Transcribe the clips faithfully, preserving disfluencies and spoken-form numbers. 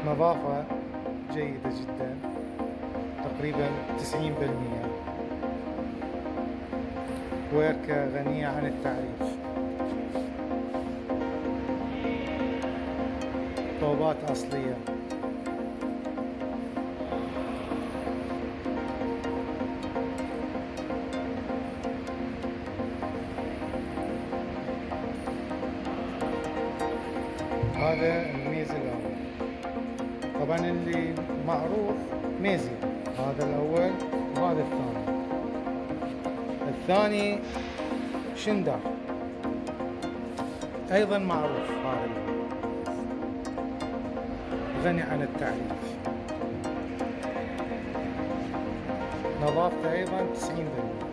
نظافة جيدة جدا تقريبا تسعين بالمئة. ويركة غنية عن التعريف. طوبات أصلية. هذا الميز الأول. طبعا اللي معروف ميزي، هذا الأول وهذا الثاني. الثاني شندر أيضا معروف، هذا غني عن التعريف. نظافته أيضا تسعين بالمئة.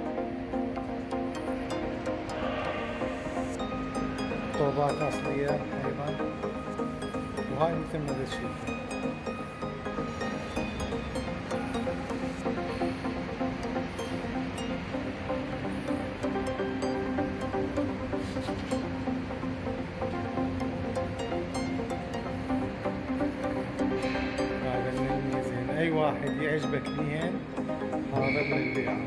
طوبات أصلية أيضا، وهاي مثل ما تشوفون. هذا من الميزين، أي واحد يعجبك بيهن هذا للبيع.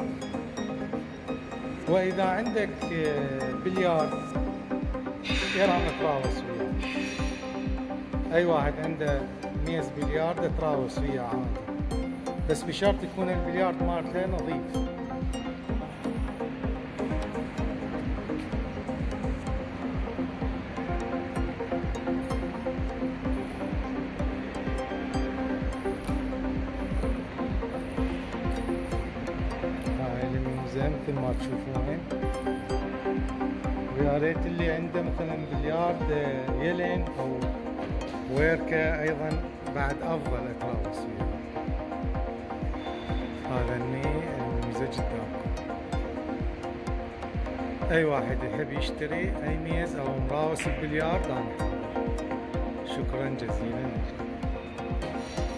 وإذا عندك بليارد يرام تراوس وياه. أي واحد عنده ميز بليارد تراوس وياه عادي، بس بشرط يكون البليارد مالته نظيف. هاي الميزة مثل ما تشوفون. ويا ريت اللي عنده مثلا بليارد يلين او ويركة ايضا بعد افضل اتراوس فيها. هذا الميزة قدامكم. اي واحد يحب يشتري اي ميز او مراوس البليارد انا حاضر. شكرا جزيلا لكم.